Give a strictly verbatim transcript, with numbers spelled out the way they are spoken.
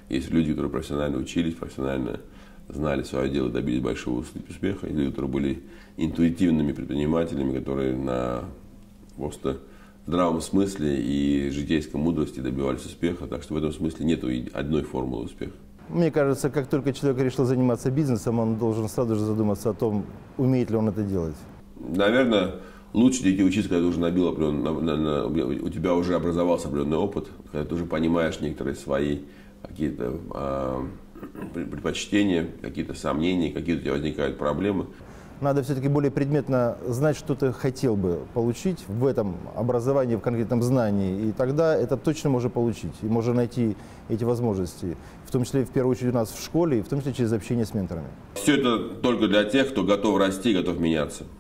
Есть люди, которые профессионально учились, профессионально знали свое дело, добились большого успеха. И люди, которые были интуитивными предпринимателями, которые на просто здравом смысле и житейской мудрости добивались успеха. Так что в этом смысле нет одной формулы успеха. Мне кажется, как только человек решил заниматься бизнесом, он должен сразу же задуматься о том, умеет ли он это делать. Наверное, лучше идти учиться, когда ты уже набил, на, на, на, у тебя уже образовался определенный опыт, когда ты уже понимаешь некоторые свои какие-то а, предпочтения, какие-то сомнения, какие-то у тебя возникают проблемы. Надо все-таки более предметно знать, что ты хотел бы получить в этом образовании, в конкретном знании. И тогда это точно можно получить. И можно найти эти возможности, в том числе, в первую очередь, у нас в школе, и в том числе через общение с менторами. Все это только для тех, кто готов расти, готов меняться.